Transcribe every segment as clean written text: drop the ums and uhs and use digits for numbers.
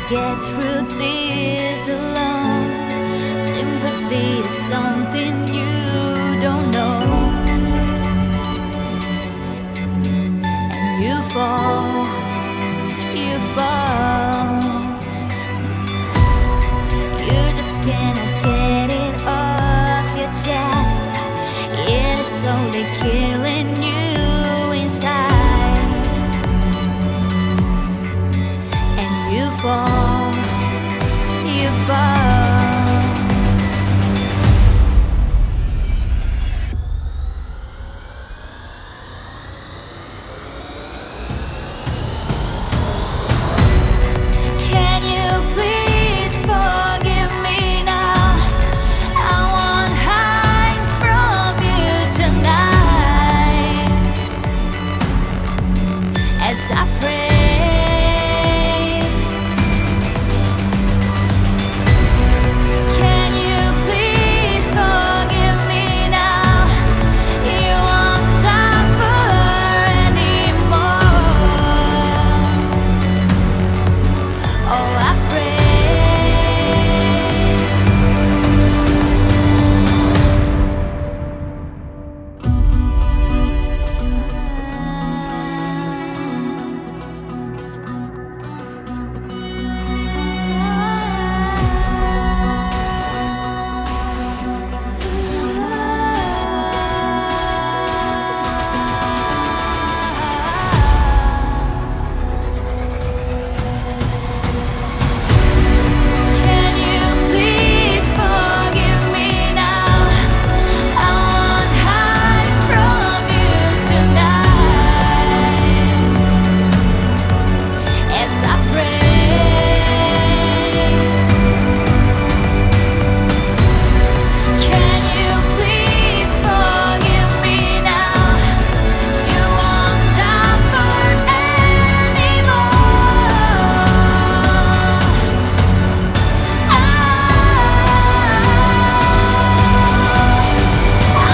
get through this alone. Sympathy is something you don't know, and you fall, you fall. You just cannot get it off your chest. It is slowly killing you inside, and you fall, you fall. Can you please forgive me now? I won't hide from you tonight as I pray. Can you please forgive me now? You won't suffer anymore. Oh, I pray. Can you please forgive me now? I won't hide from you tonight as I pray. Can you please forgive me now? You won't suffer anymore. I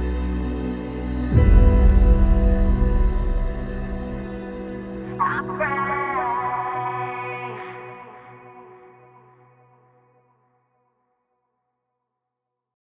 pray.